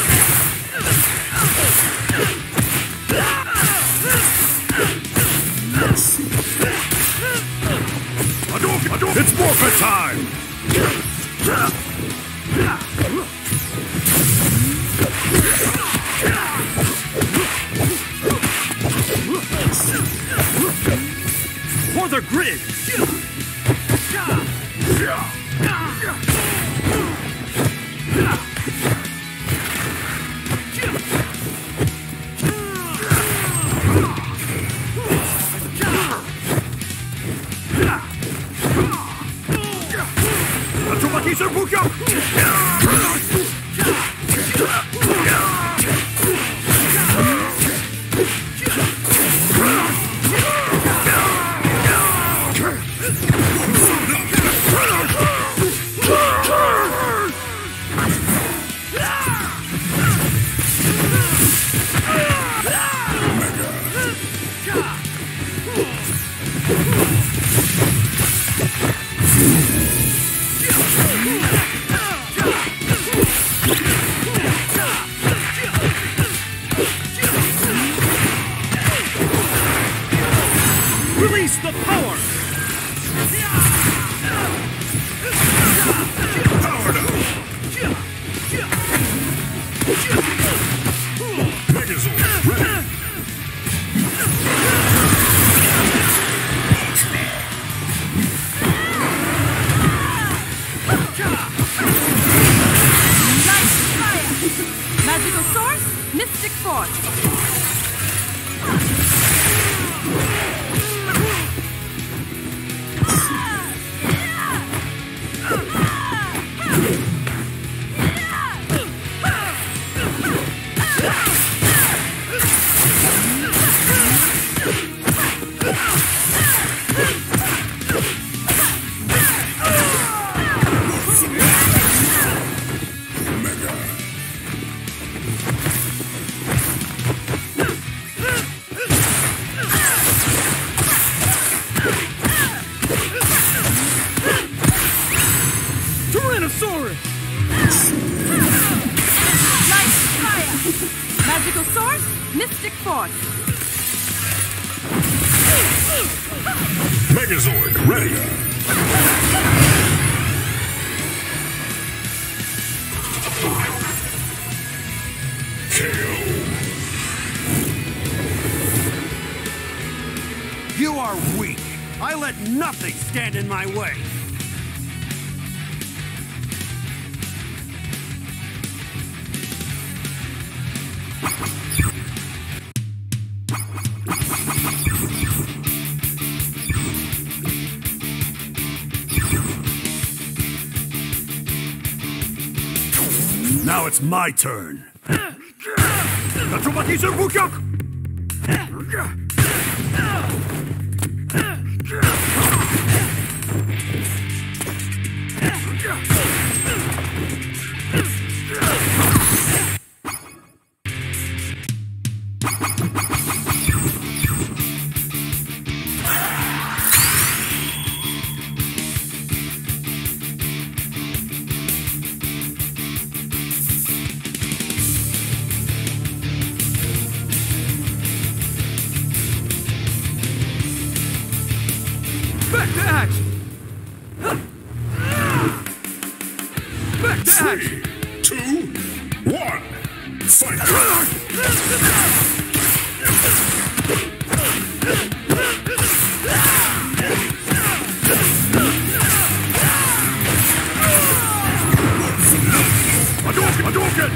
It's Morphin time! For the grid! Release the power! Powered up! Megazord ready! Light fire! Magical source, mystic force! Tyrannosaurus! Light fire! Magical source, mystic force! Megazord ready! KO! You are weak. I let nothing stand in my way. Now it's my turn. Back to action! Back to action! 3, 2, 1, fight! Hadouken!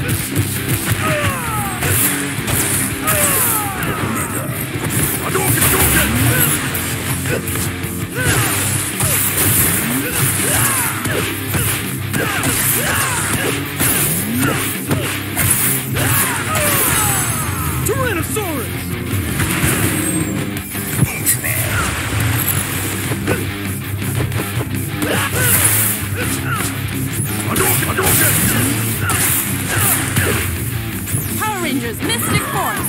Tyrannosaurus! Power Rangers, mystic force!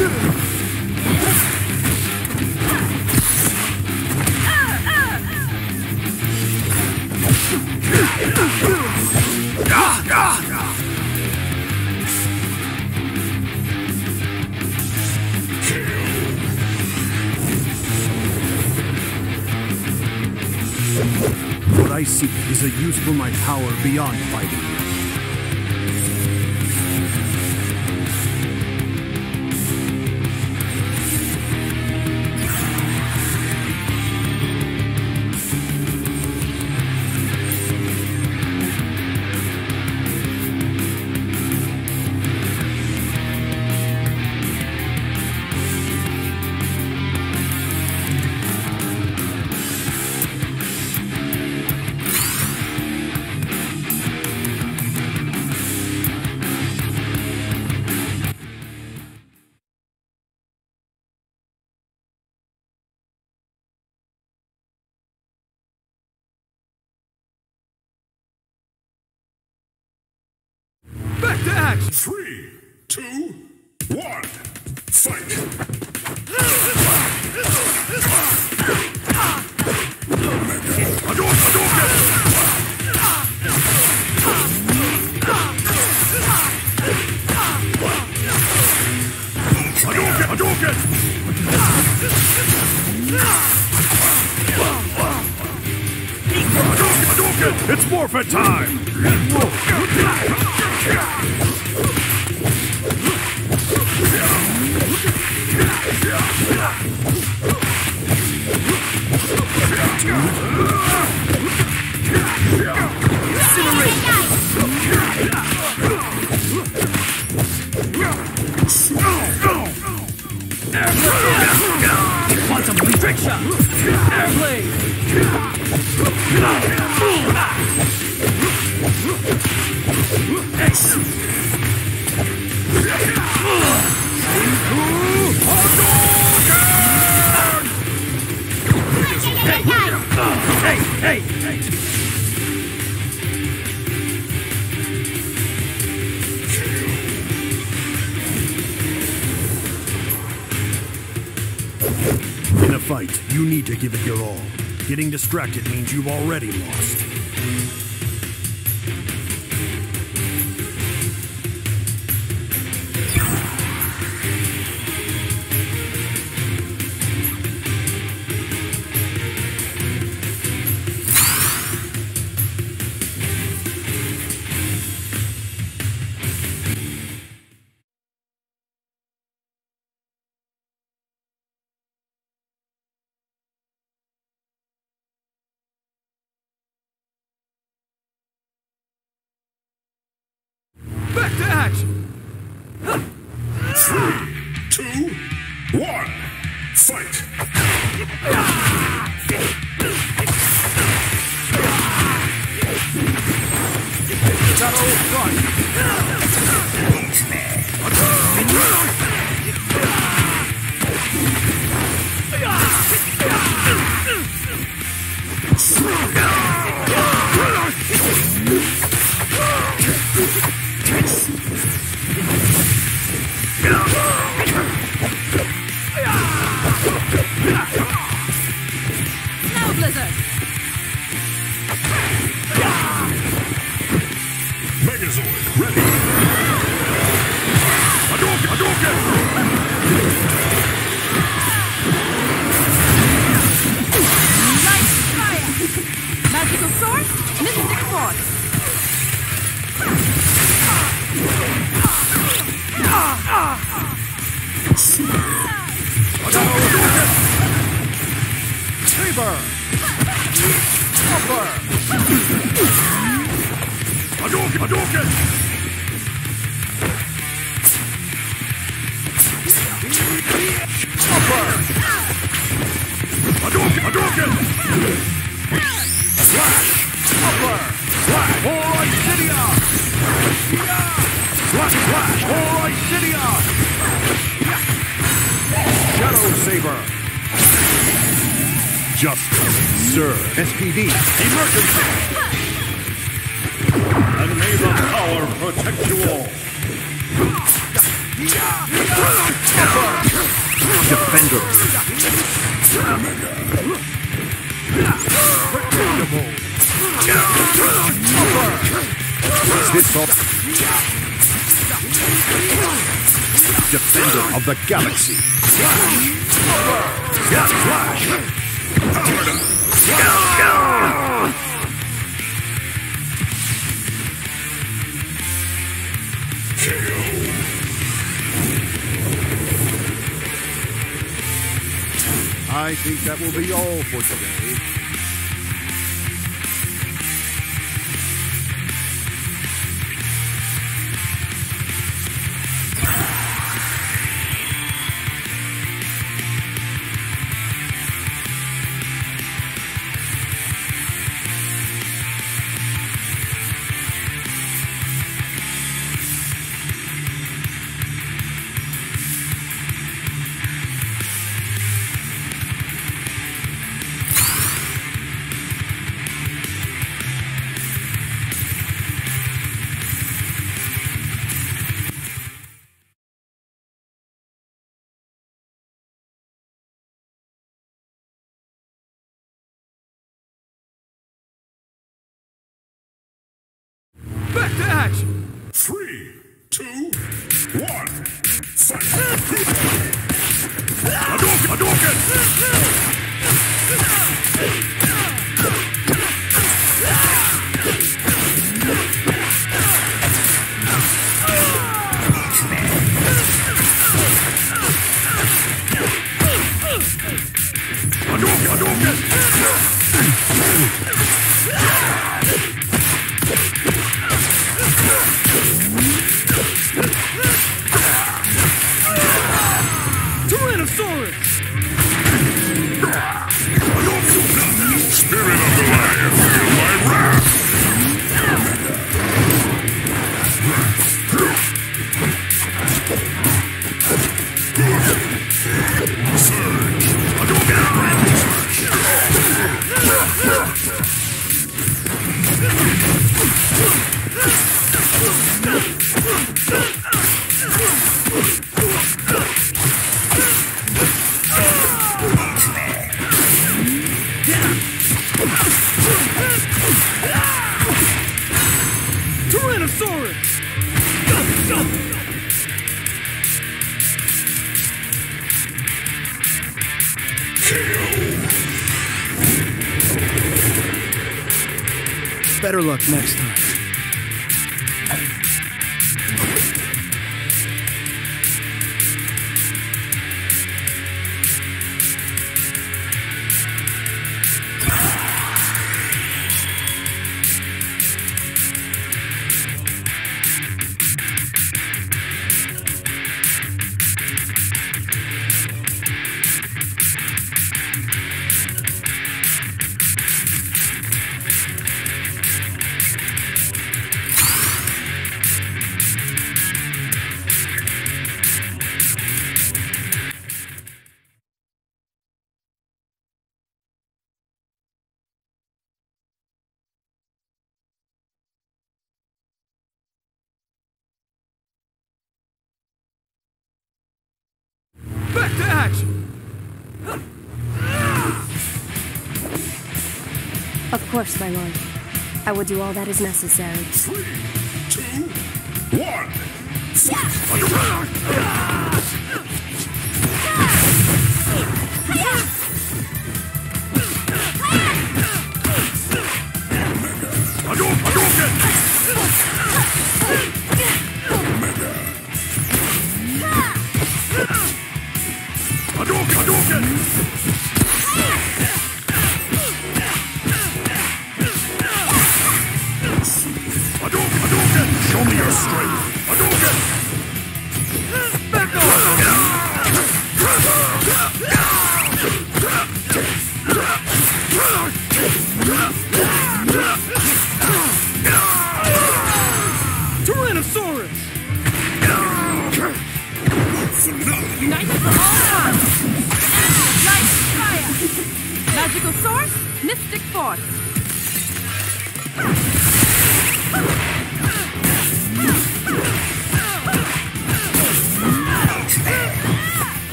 What I seek is a use for my power beyond fighting. Back to action! 3, 2, 1, fight! It's forfeit time! Quantum restriction! Airplane! Hey! In a fight, you need to give it your all. Getting distracted means you've already lost. Back to action! 3, 2, 1, fight! Shadow Strike! Snow Blizzard! Megazord, ready! Hadouken! Light Fire! Magical Sword, Mystic Force! Saber! Upper! Hadouken! Hadouken! Slash! Upper! Slash! Alright, Cydia! Slash! Alright, Cydia! Shadow Saber! Justice, sir. SPD, emergency! And may the power protect you all. Upper! Defender. This up. Defender of the Galaxy. Flash. I think that will be all for today. Back to action! 3, 2, 1, fight! Hadouken! Tyrannosaurus! Spirit of the Lion, feel my wrath! Surge! Hadouken! Tyrannosaurus! Better luck next time. Back to action! Of course, my lord. I will do all that is necessary. 3, 2, 1, show me your strength! Hadouken! Back off! Tyrannosaurus! United for all arms! Light fire! Magical source, mystic force!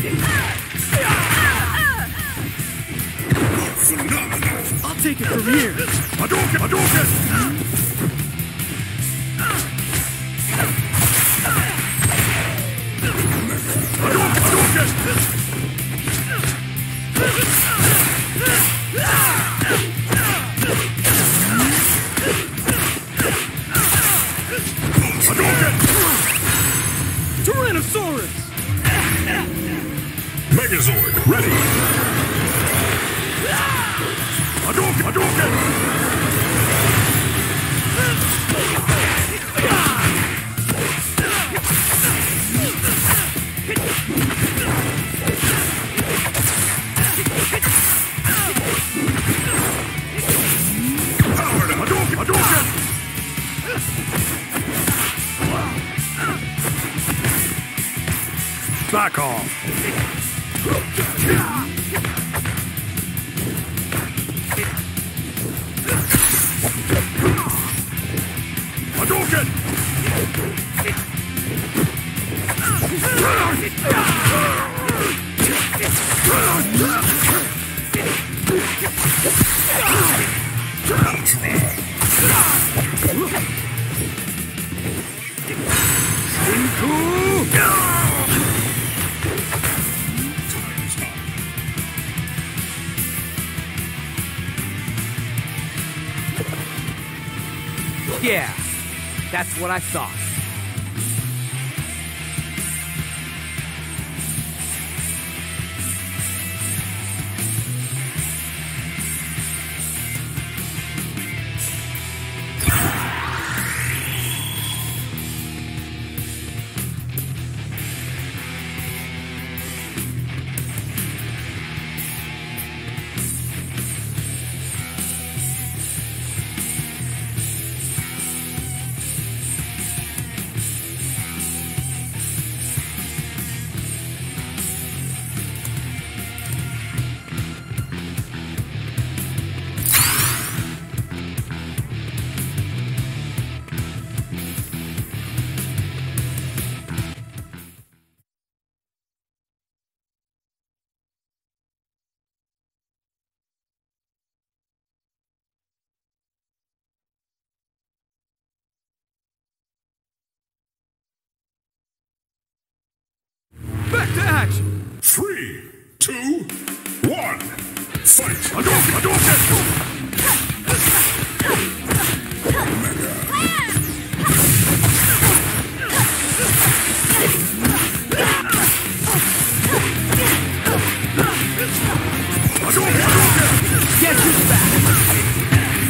Phenomenal! I'll take it from here. Hadouken! Hadouken! Hadouken! Hadouken! Tyrannosaurus! Megazord, ready! Hadouken! Hadouken! Powered Hadouken! Hadouken! Back off. Hadouken! Yeah, that's what I thought. Back to action! 3, 2, 1, fight! Hadouken! Hadouken! Hadouken! Hadouken! Get this back!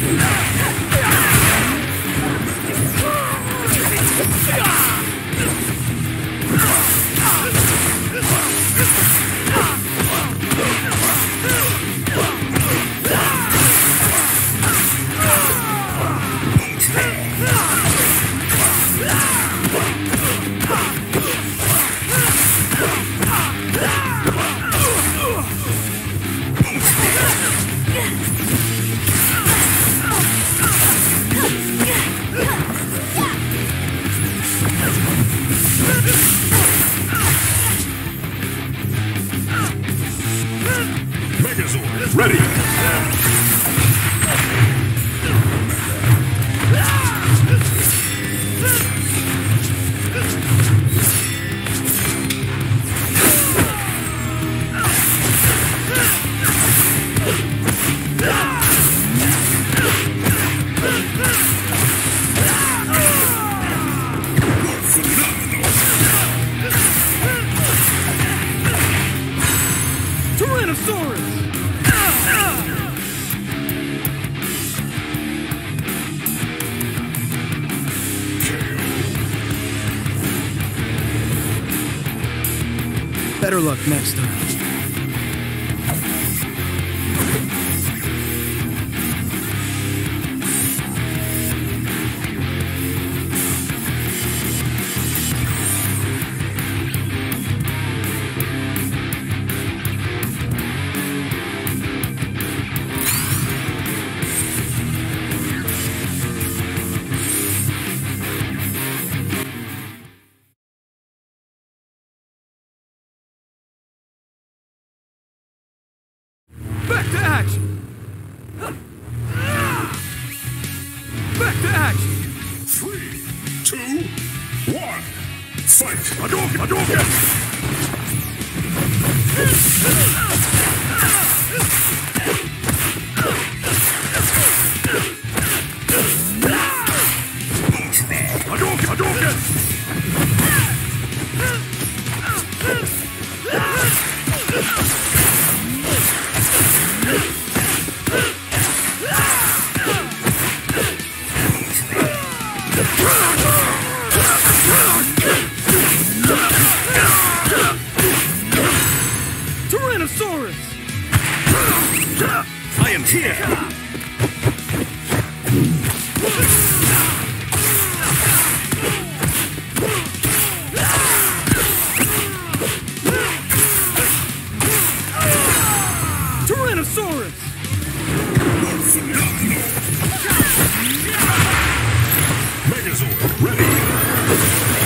Megazord, ready! Tyrannosaurus! Better luck next time. Hadouken! Hadouken! Hadouken! Hadouken! Tyrannosaurus! I am here! Tyrannosaurus! Megazord, ready!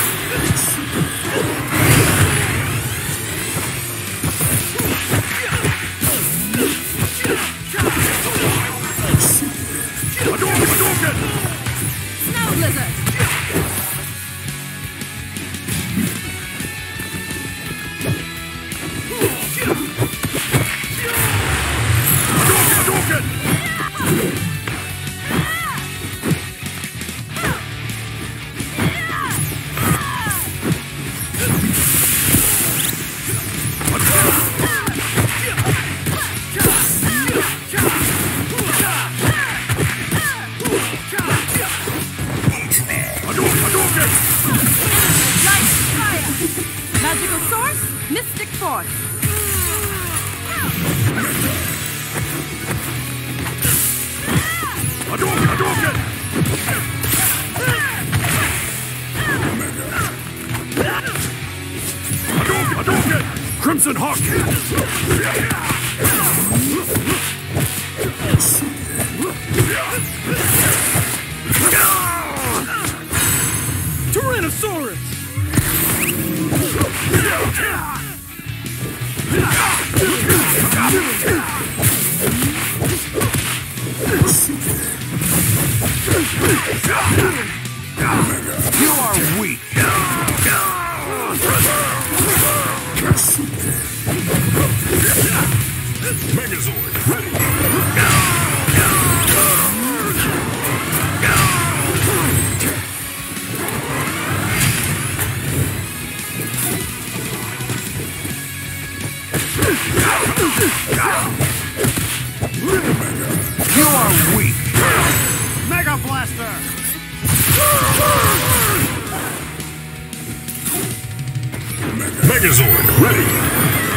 Hadouken! Hadouken! Snow Blizzard! Hadouken! Hadouken! Hadouken! Hadouken! Light Fire! Magical Source, Mystic Force. Hadouken! Hadouken! Hadouken! Hadouken! Crimson Hawk! Tyrannosaurus! You are weak. Megazord, ready! You are weak. Mega Blaster! Megazord, ready!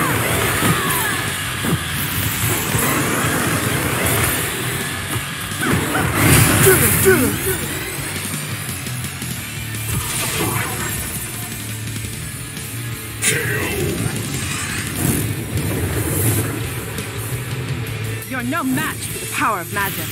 You're no match for the power of magic.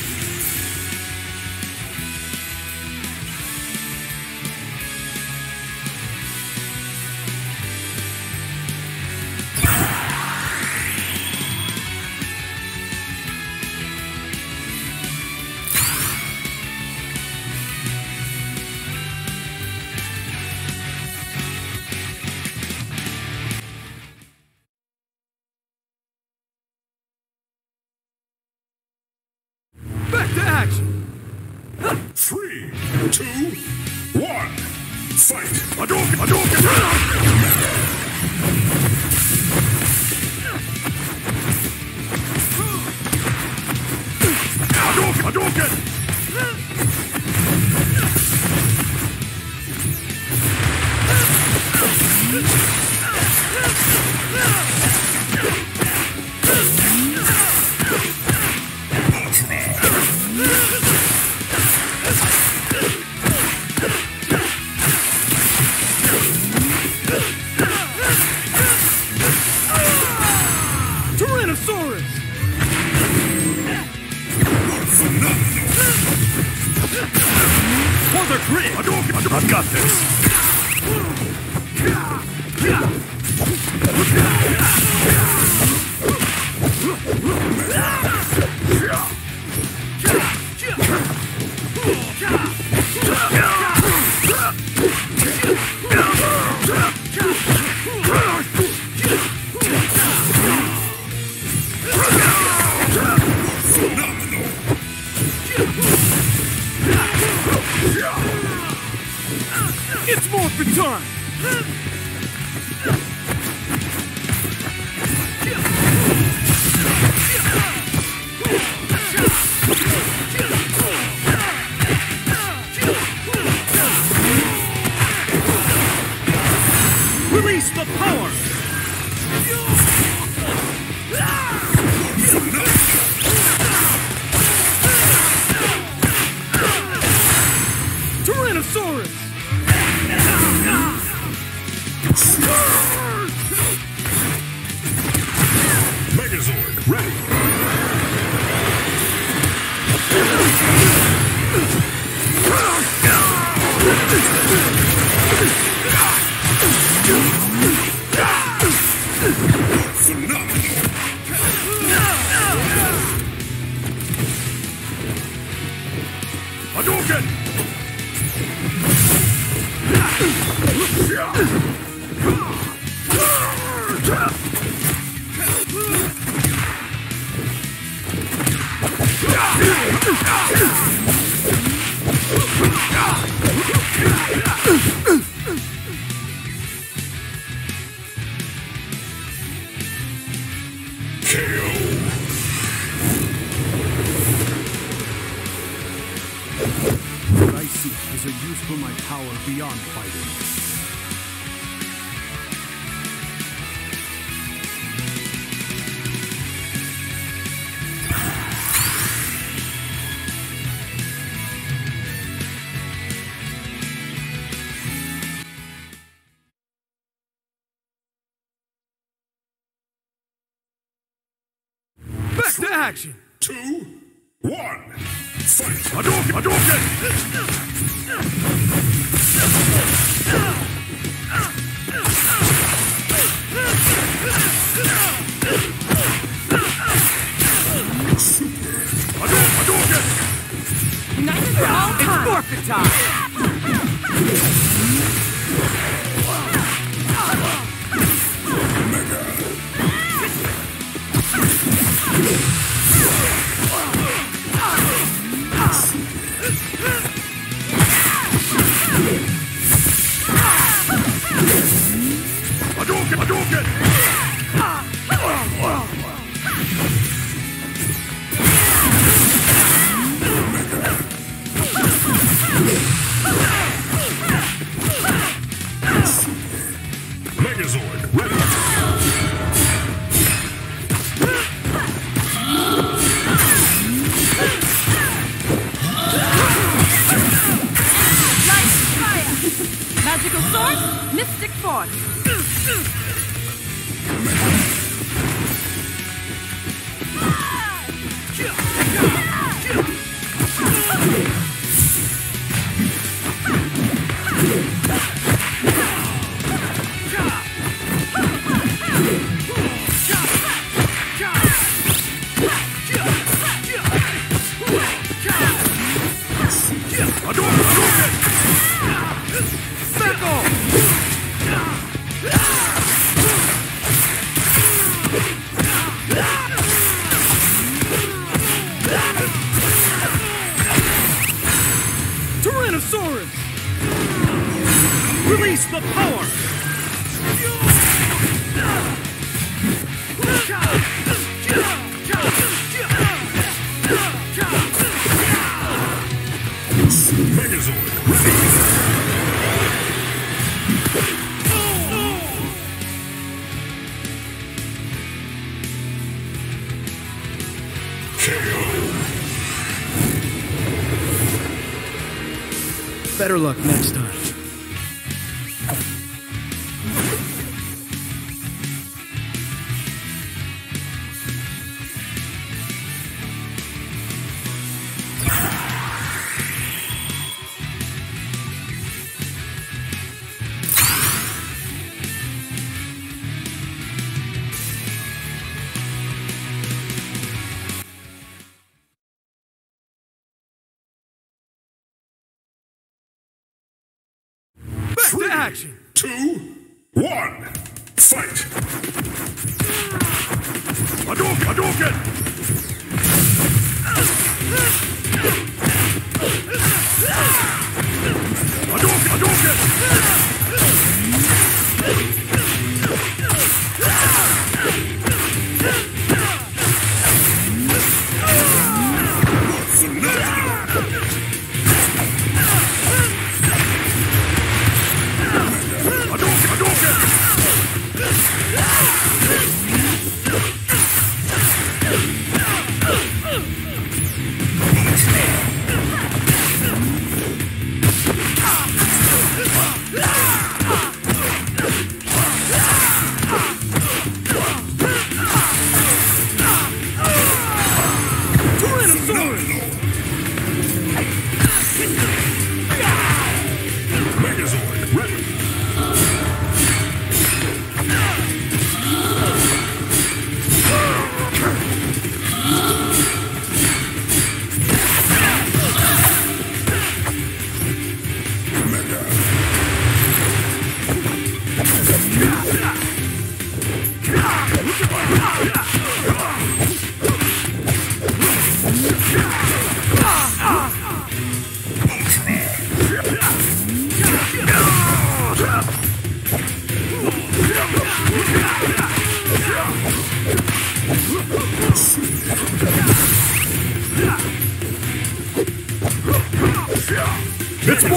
Back to action! 3, 2, 1, fight! Hadouken! Hadouken! Hadouken! Hadouken! Tyrannosaurus! For the grid! Hadouken! Hadouken! I've got this! ready. Hadouken! What I seek is a use for my power beyond fighting. Back to action! 2, 1, fight! Hadouken! Hadouken! Hadouken! United for all It's time. forfeit time! Hadouken! Hadouken! Megazord, ready! Light, fire. Magical source, mystic force. Tyrannosaurus! Release the power! Megazord, ready! Better luck next time. Back to action! 2, 1, fight! Hadouken! Hadouken! Hadouken! Hadouken! Hadouken! Hadouken!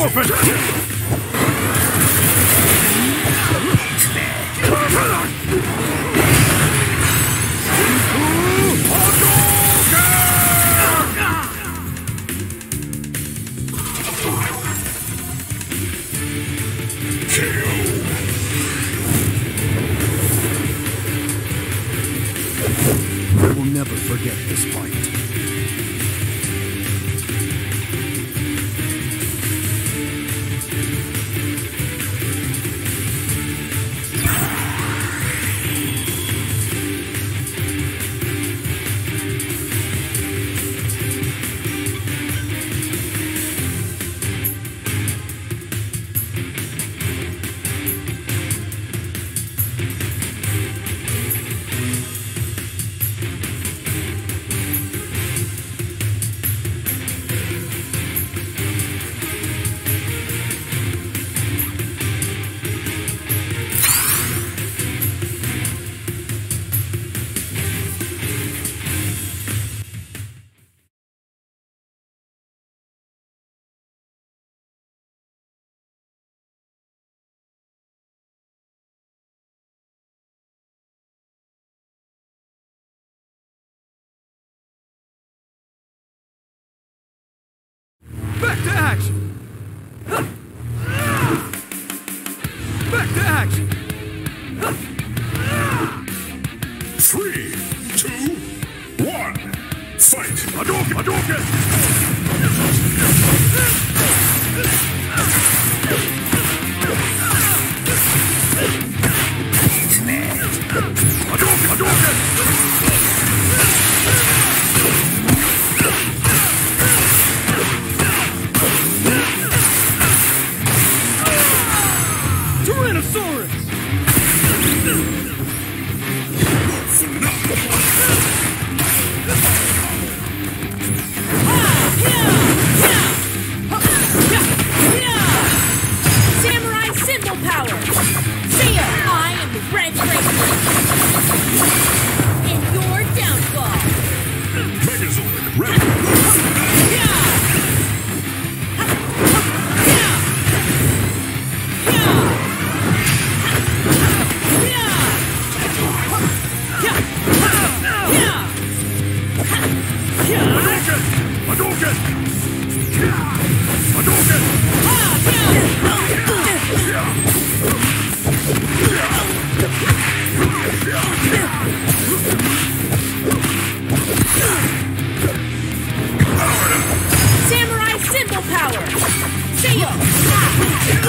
I will never forget this fight. Back to action! Back to action! 3, 2, 1, fight! Hadouken! Hadouken! Hadouken! Hadouken! Tyrannosaurus! Samurai symbol power! See ya! I am the Red Ranger! And your downfall! Megazord! Ready! Hadouken! Hadouken! Hadouken! Samurai symbol power! See ya!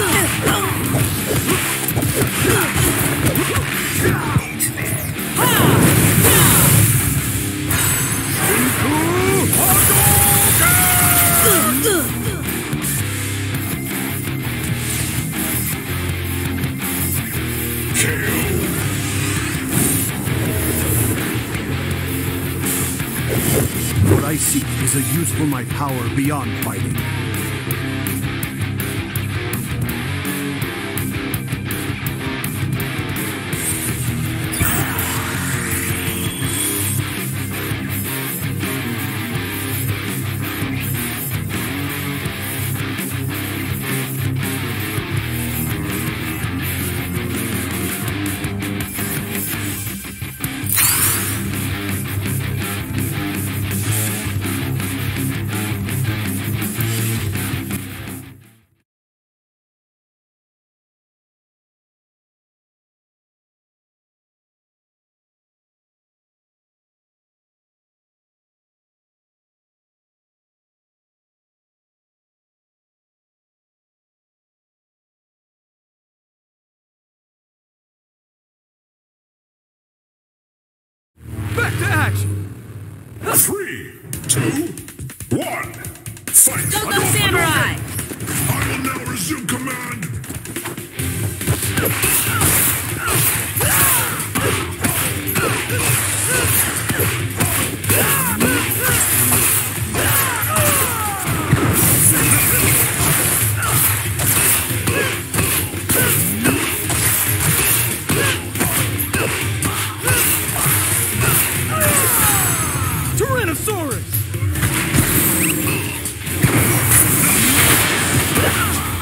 What I seek is a use for my power beyond fighting. Back to action! 3, 2, 1, fight! Go, go, Samurai! I will now resume command! Tyrannosaurus!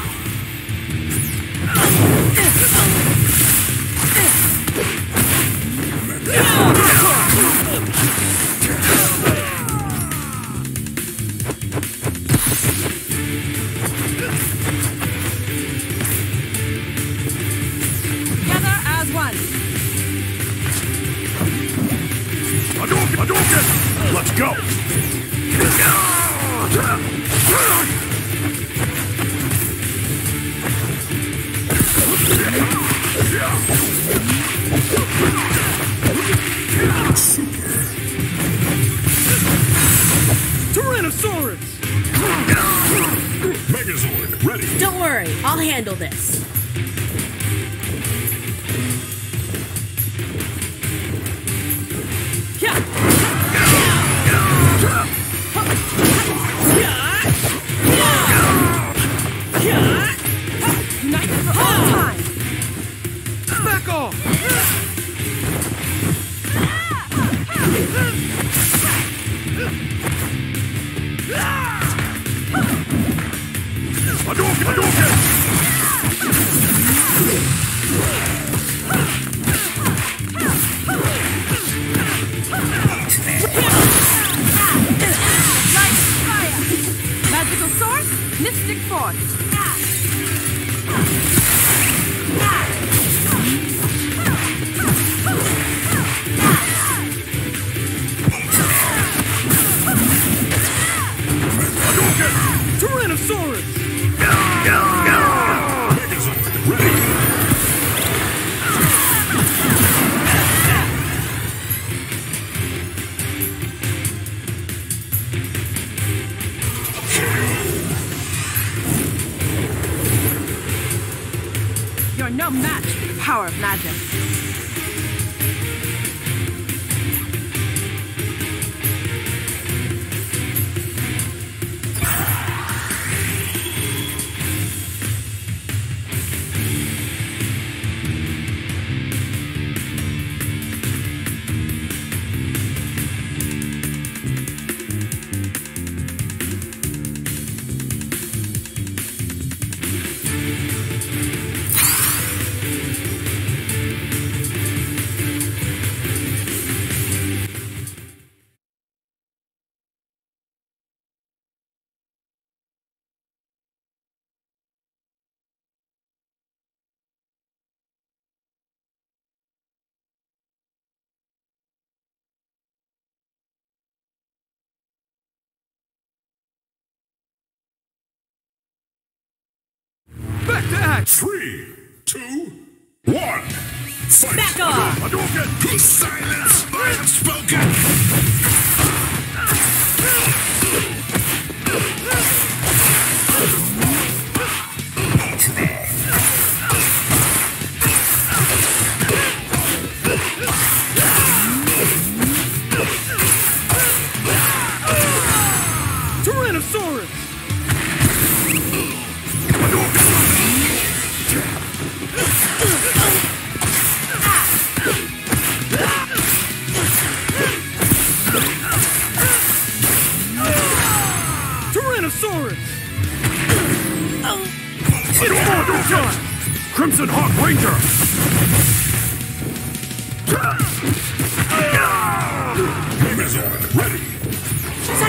Hadouken! Let's go! Tyrannosaurus! Megazord, ready. Don't worry, I'll handle this. Night for all time! Back off! Hadouken! Light fire! Magical source, mystic force. Tyrannosaurus! Megazord, ready. You're no match for the power of magic. Back to action! 3, 2, 1. Fight! Back off! Hadouken! Silence! Unspoken! Tyrannosaurus! Tyrannosaurus! Hadouken! Crimson Hawk Ranger! Megazord, ready.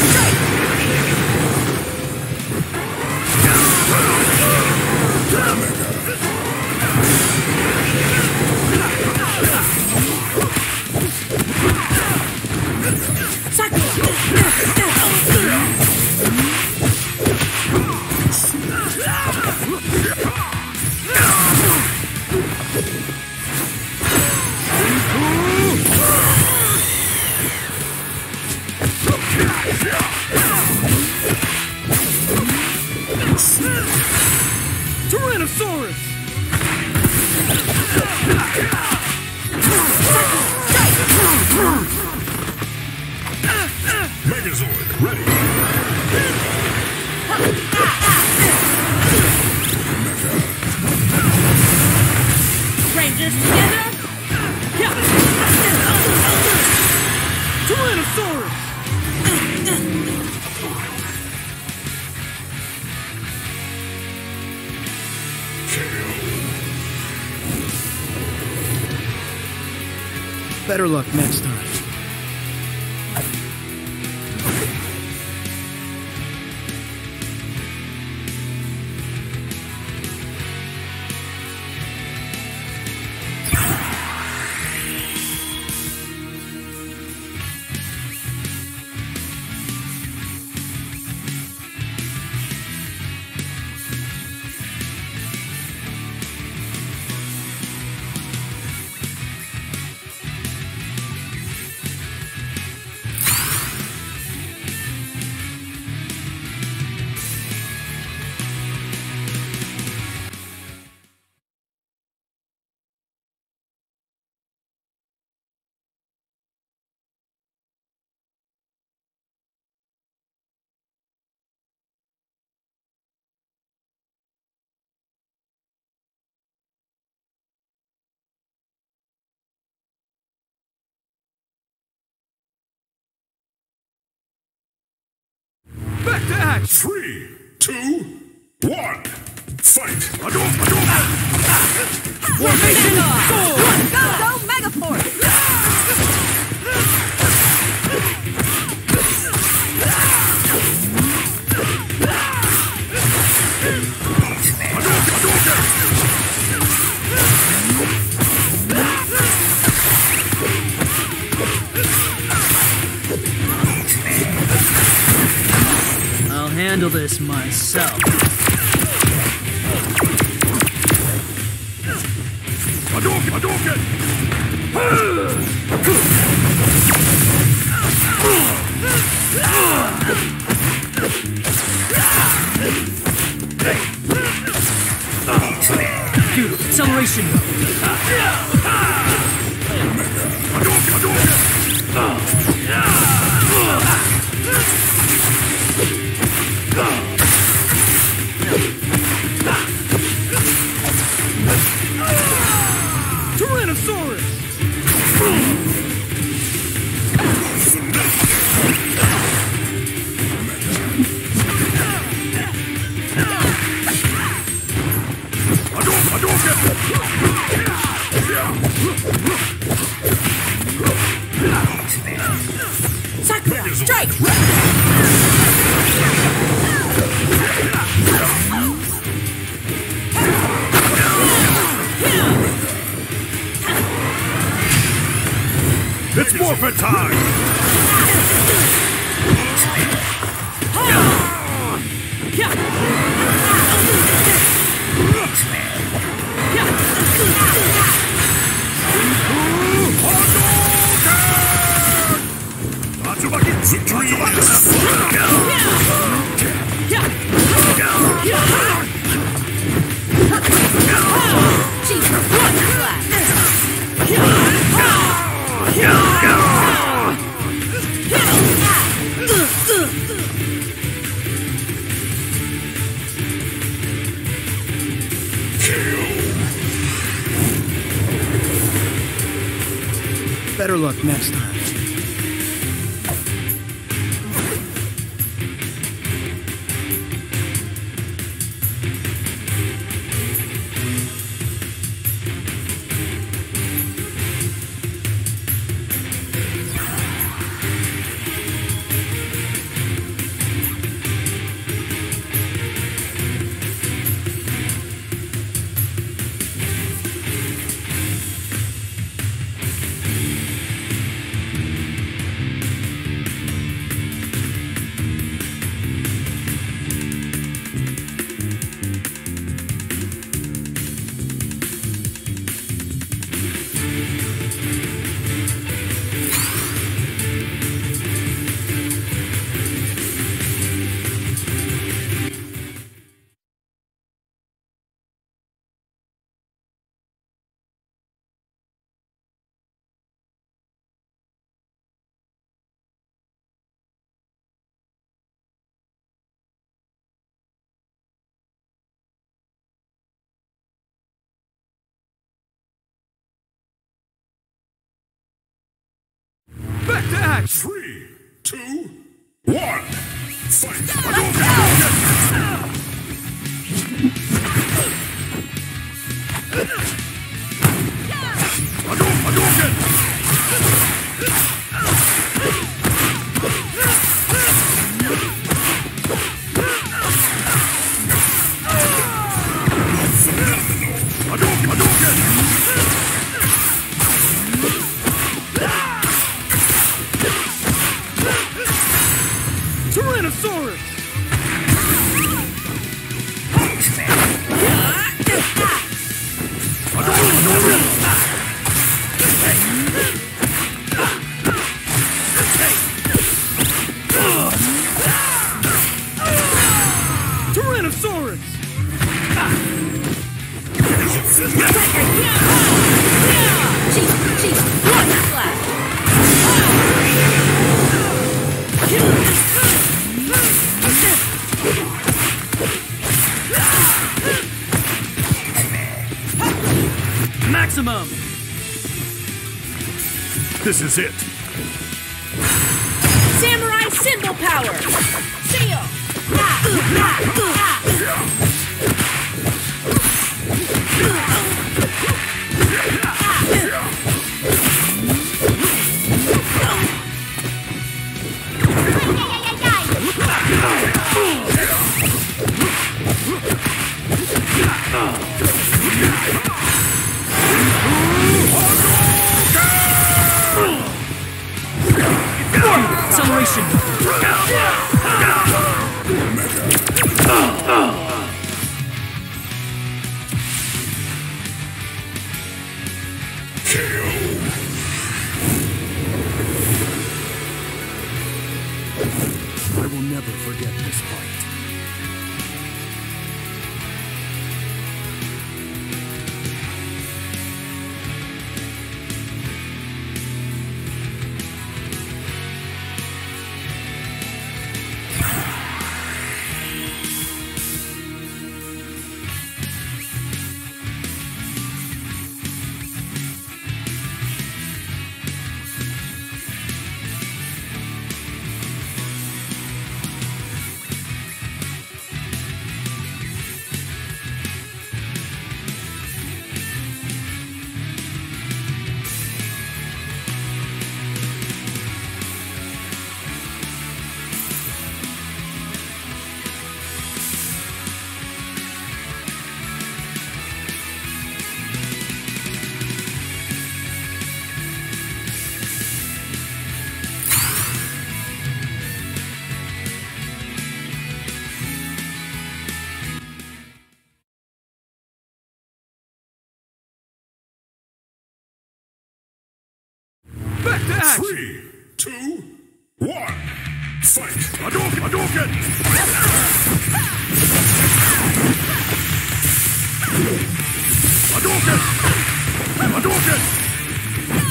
Tyrannosaurus! Megazord, ready. Rangers together. Tyrannosaurus! Better luck next time. axe! 3, 2, 1. Fight! Formation Soul! Go, Mega Force! I'll handle this myself. Hadouken! Dude, acceleration mode. Tyrannosaurus! Sakura, strike! It's morphin' time! Better luck next time. Back to axe! 3, 2, 1. Fight! Tyrannosaurus! Tyrannosaurus! Maximum! This is it. Samurai Symbol Power! Seal! Acceleration! I will never forget this fight. Back to action! 3, 2, 1, fight! Hadouken! Hadouken! Hadouken! Hadouken!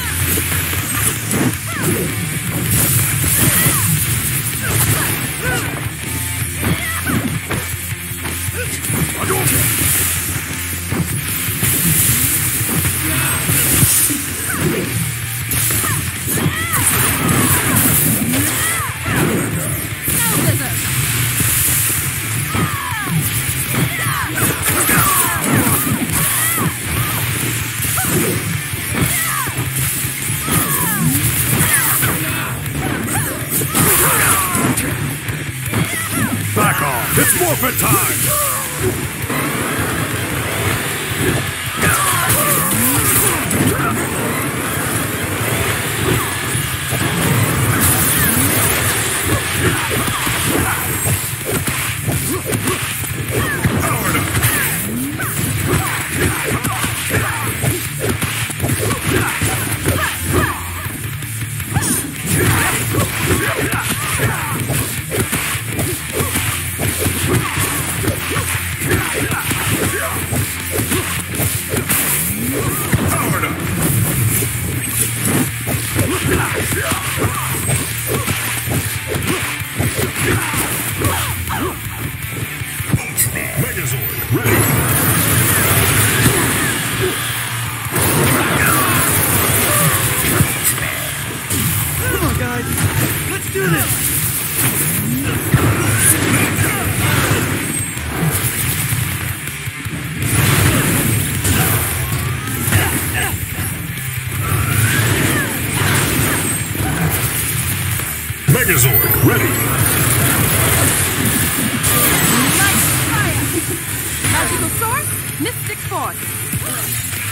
Back off! It's forfeit time! Megazord, ready! Come on, guys! Let's do this! Megazord, ready! Magical Sword, Mystic Force.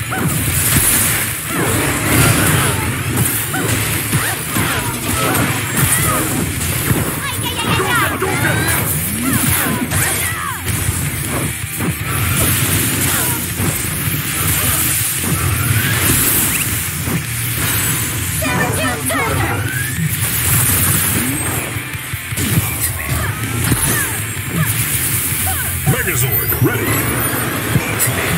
Megazord, ready!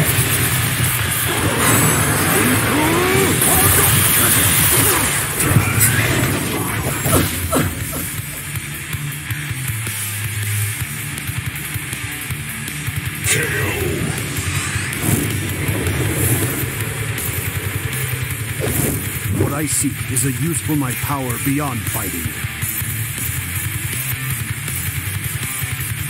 What I seek is a use for my power beyond fighting.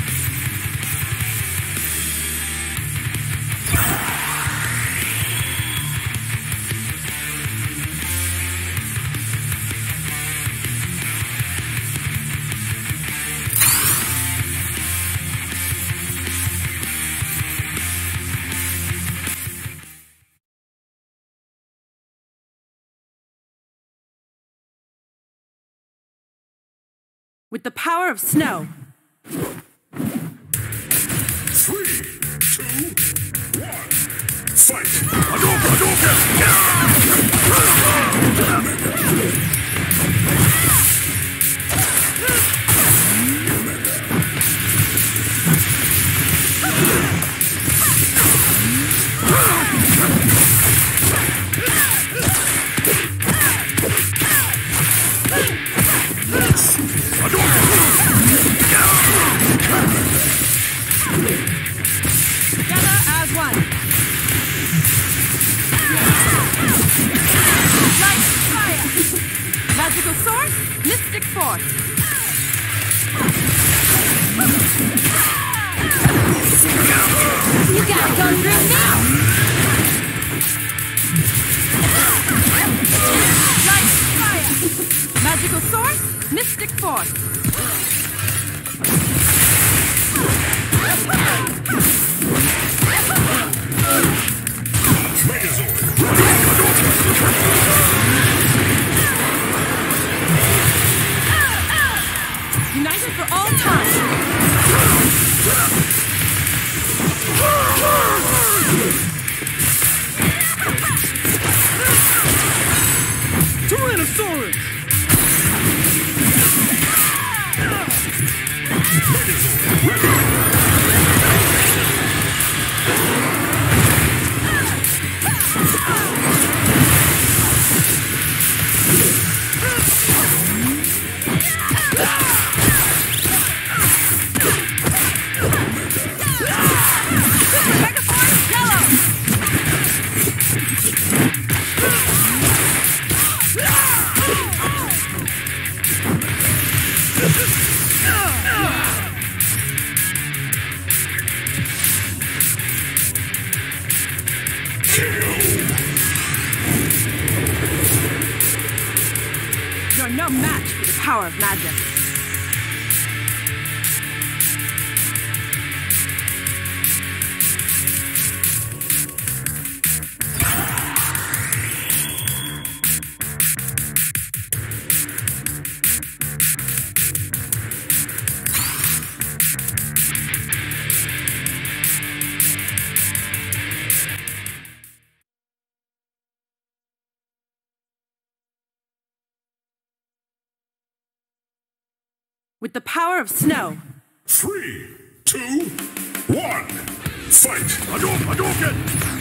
With the power of snow. 3, 2, 1, fight! Hadouken! Together as one. Light fire. Magical sword, mystic force. You gotta go through now! Light fire. Magical sword, mystic force. United for all time. Tyrannosaurus! You're no match for the power of magic. With the power of snow. 3, 2, 1, fight! Hadouken!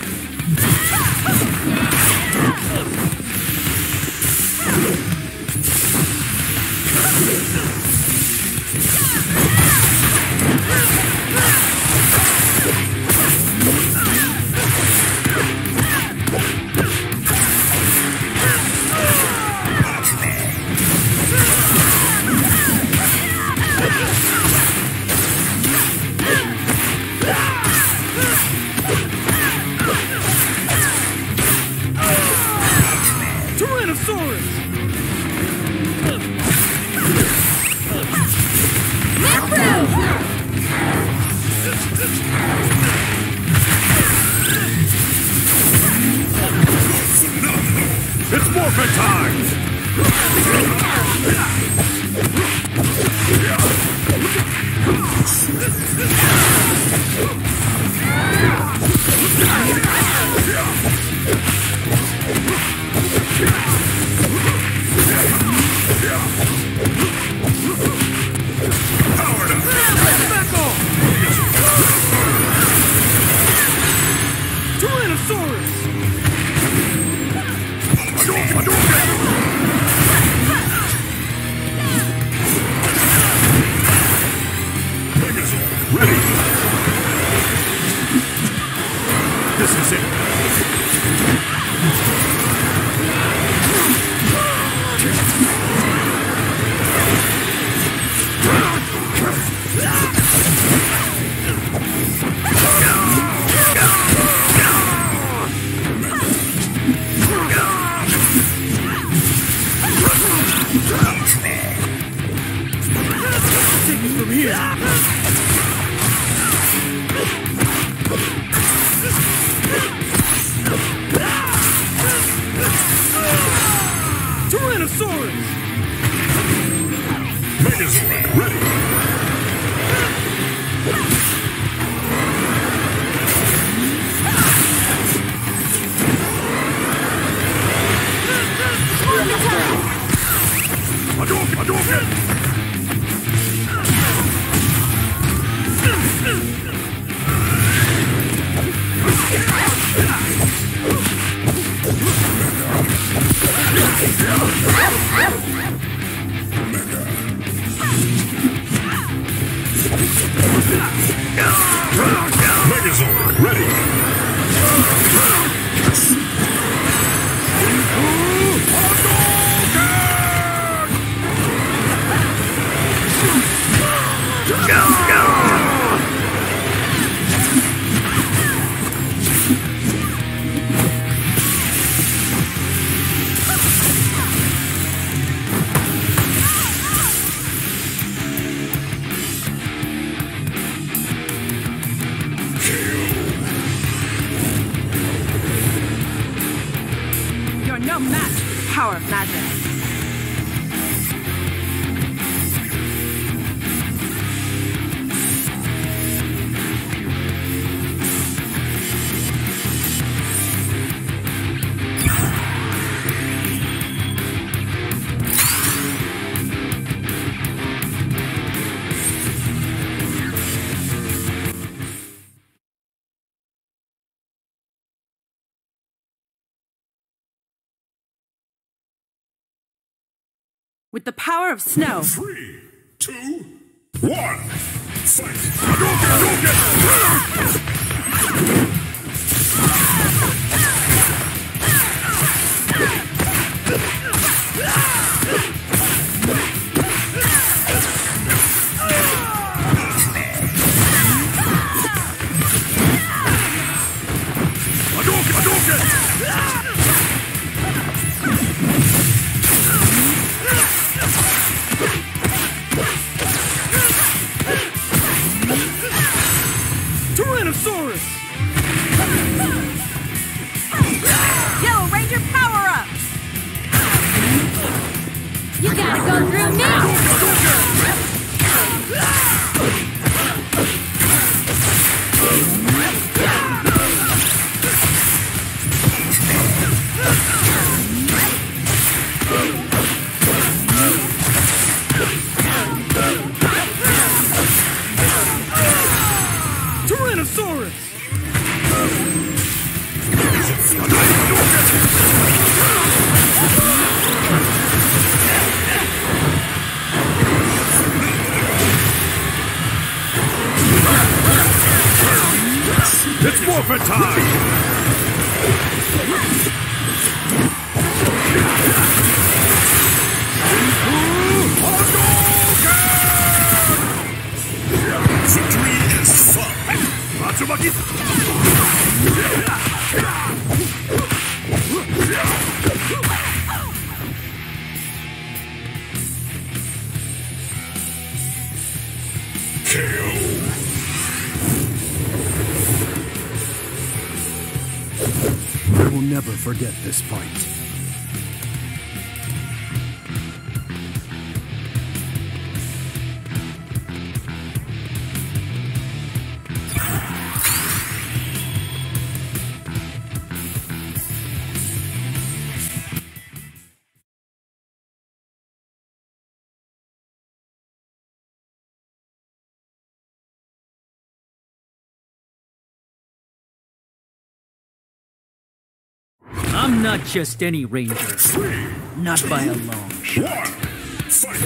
Tyrannosaurus! It's morphin' time! Powered up! Back off! Tyrannosaurus! Megazord, ready! This is it! Take it from here! Tyrannosaurus! Megazord, ready. Hadouken! Megazord, ready. You're no match for the power of madness. With the power of snow. 3, 2, 1, fight! Hadouken! Tyrannosaurus! Yellow Ranger power up! You gotta go through me! Tyrannosaurus! It's morphin' time! Victory is fun! Matsumaki! KO! I will never forget this fight. I'm not just any ranger. 3, Not by a long shot. 1, fight!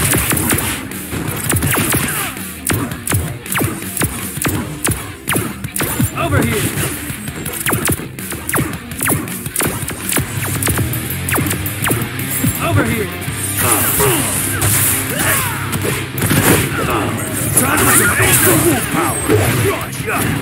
Over here! Over here! Time for some extra wolf power!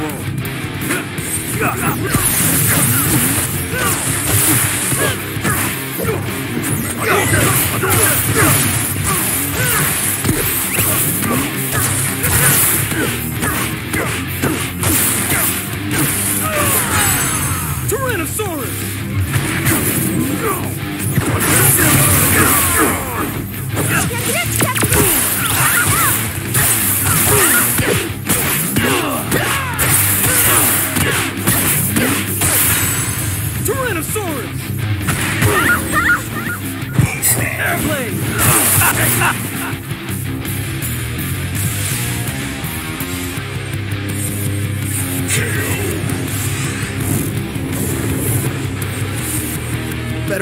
Tyrannosaurus! Catch it!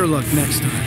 Better luck next time.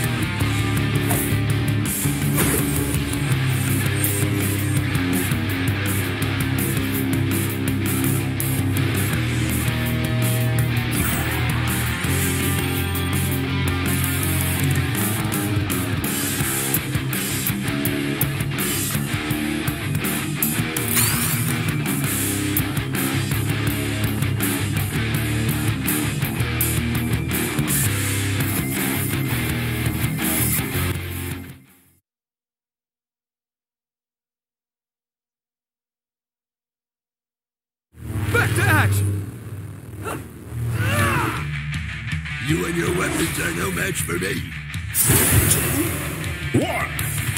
Back to action! You and your weapons are no match for me. 2, 1,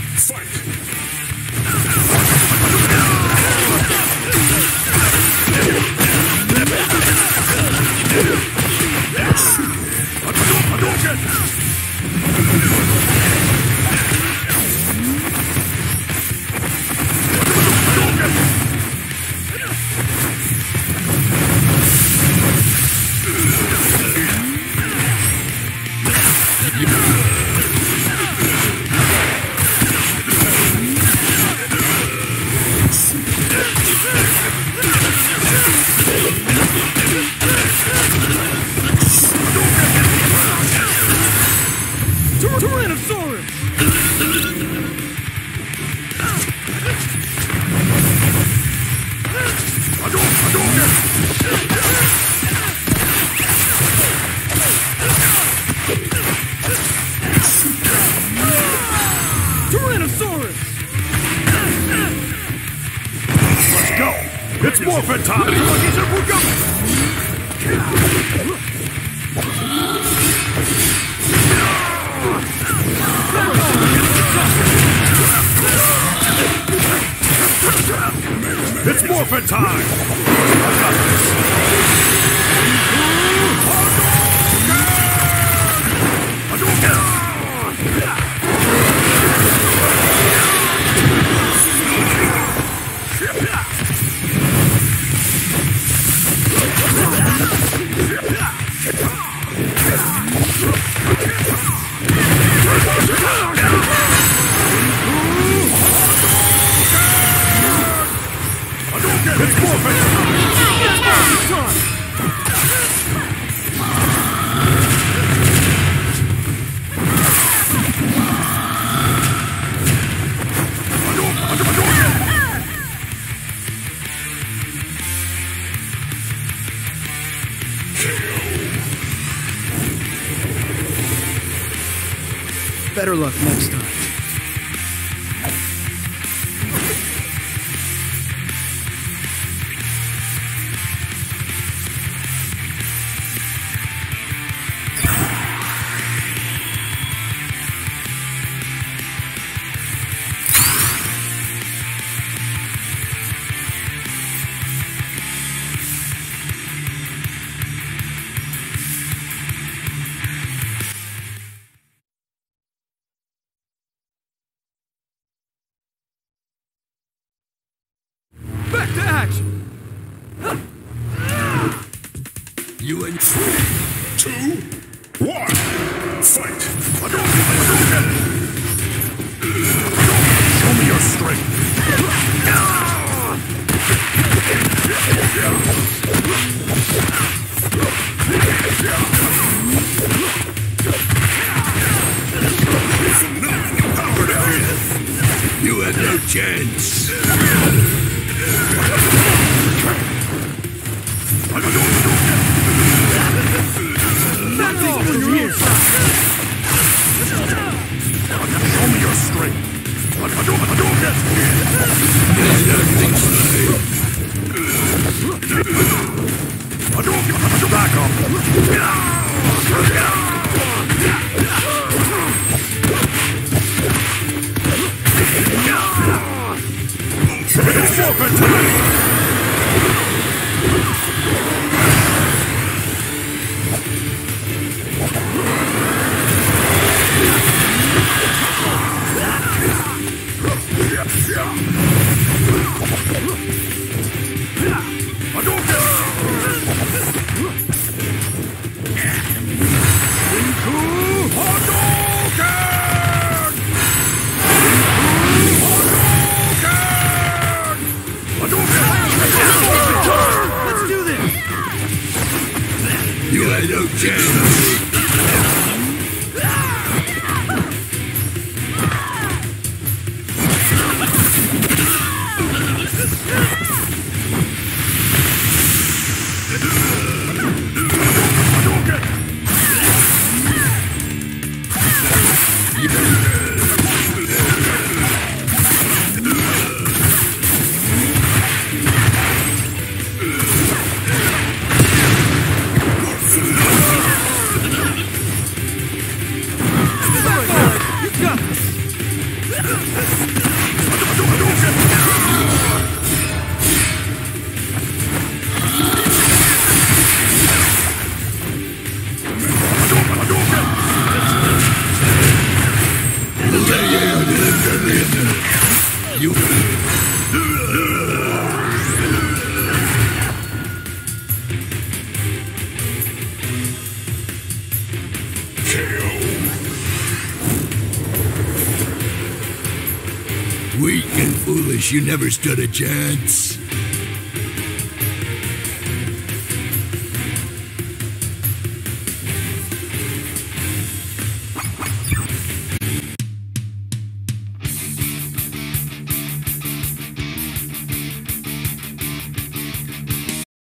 Let's go! It's morphin' time! It's morphin' time! Better luck next time. Back to action! You and 3, 2, 1, fight! Show me your strength! You had no chance. Nothing from here! Show me your strength! Back up! Weak and foolish, you never stood a chance.